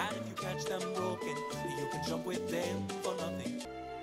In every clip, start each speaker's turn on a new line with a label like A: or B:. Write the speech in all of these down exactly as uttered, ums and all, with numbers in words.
A: And if you catch them broken, you can jump with them for nothing.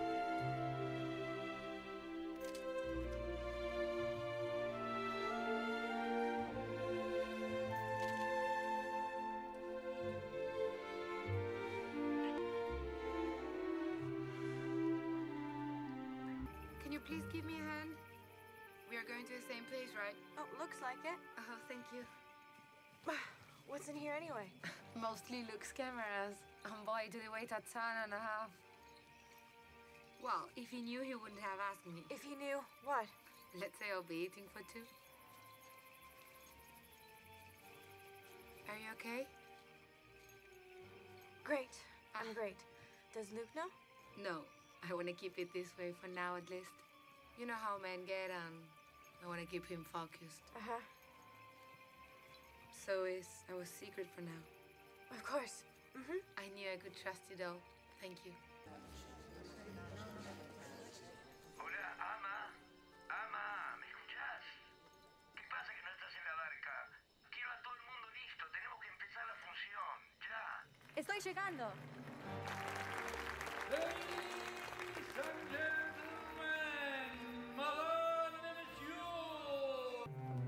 B: Can you please give me a hand? We are going to the same place, right?
C: Oh, looks like it.
B: Oh, thank you.
C: What's in here anyway?
B: Mostly looks cameras. And boy, do they wait a ton and a half. Well, if he knew, he wouldn't have asked me.
C: If you knew, what?
B: Let's say I'll be eating for two. Are you okay?
C: Great. I'm great. Does Luke know?
B: No. I want to keep it this way for now, at least. You know how men get, and I want to keep him focused.
C: Uh-huh.
B: So is our secret for now.
C: Of course. Mm-hmm.
B: I knew I could trust you, though. Thank you.
D: Hola, Ama. Ama, ¿me escuchás? ¿Qué pasa que no estás en la barca? Quiero a todo el mundo listo. Tenemos que empezar la función. Ya.
E: Estoy llegando.
F: Ladies and gentlemen, Madame and Monsieur.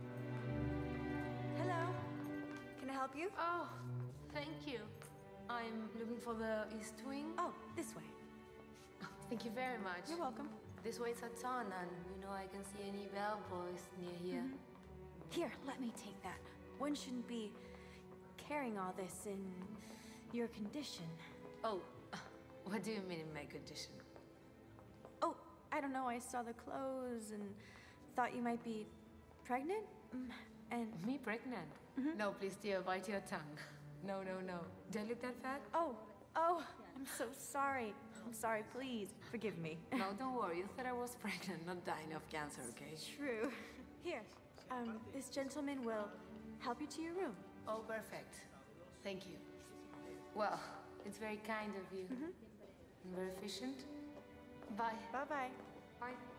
C: Hello. Can I help you?
B: Oh, thank you. I'm looking for the East Wing.
C: Oh, this way.
B: Thank you very much.
C: You're welcome.
B: This weighs a ton, and you know I can see any bellboys near here.
C: Mm-hmm. Here, let me take that. One shouldn't be carrying all this in your condition.
B: Oh, what do you mean in my condition?
C: Oh, I don't know. I saw the clothes and thought you might be pregnant. Mm, And
B: Me pregnant?
C: Mm-hmm.
B: No, please, dear, bite your tongue. No, no, no. Do I look that fat?
C: oh, oh, I'm so sorry. I'm sorry. Please forgive me.
B: No, don't worry. You thought I was pregnant, not dying of cancer, okay?
C: True. Here, um, this gentleman will help you to your room.
B: Oh, perfect. Thank you. Well, it's very kind of you.
C: Mm-hmm.
B: And very efficient. Bye.
C: Bye-bye.
B: Bye.